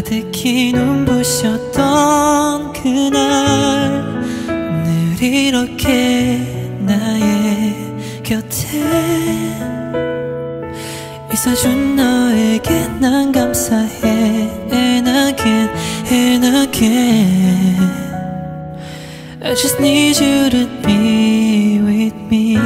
가득히 눈부셨던 그날 늘 이렇게 나의 곁에 있어준 너에게 난 감사해. And again, and again I just need you to be with me.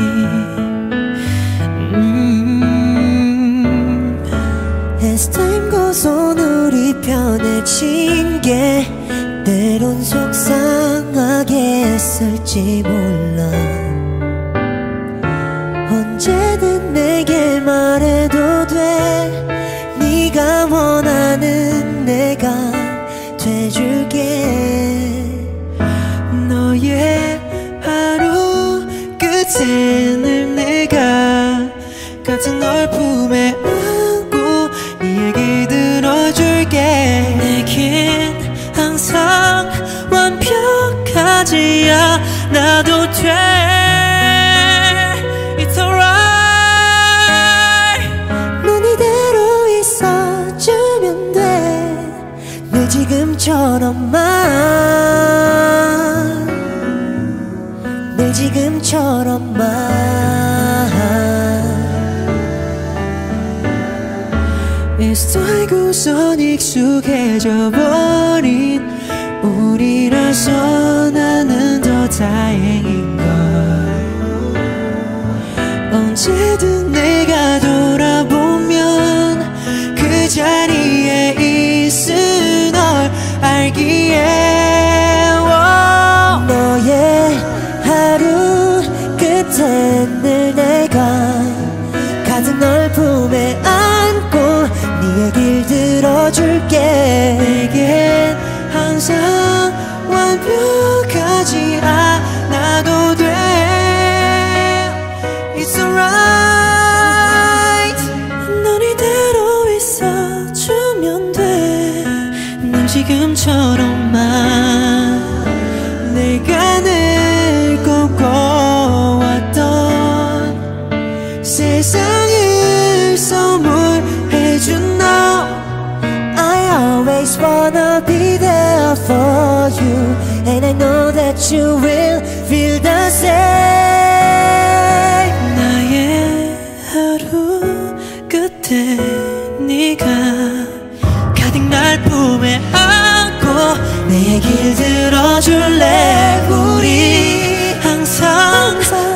As time goes on 우리 편해진 게 때론 속상하게 했을지 몰라. 언제든 내게 말해도 돼. 네가 원하는 내가 돼줄게. 너의 하루 끝에 늘 내가 가득 널 품에 안고 네 얘기 들어줄게. 내겐 항상 완벽하지 않아도 돼. It's alright. 넌 이대로 있어주면 돼. 늘 지금처럼만, 늘 지금처럼만. It's 알고선 익숙해져 버린 우리라서 나는 더 다행인걸. 언제든 내가 돌아보면 그 자리에 있을 널 알기에 너의 하루 끝에 늘 내가 가득 널 품에 안고 네 얘길 들어줄게. 내겐 항상 완벽하지 않아도 돼. It's alright. 넌 이대로 있어주면 돼. 난 지금처럼만 내가 늘 꿈꿔왔던 세상을 선물해준 너. I always wanna be there for you, and I know that you will feel the same. 나의 하루 끝에 네가 가득 날 품에 안고 내 얘길 들어줄래. 우리 항상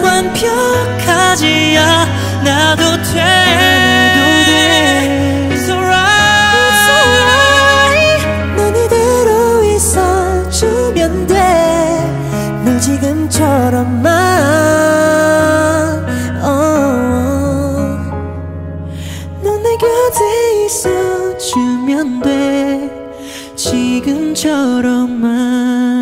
완벽하지 않아도 돼. It's alright. 넌 이대로 있어주면 돼. 늘 지금처럼만. 넌 내 곁에 있어주면 돼. 지금처럼만.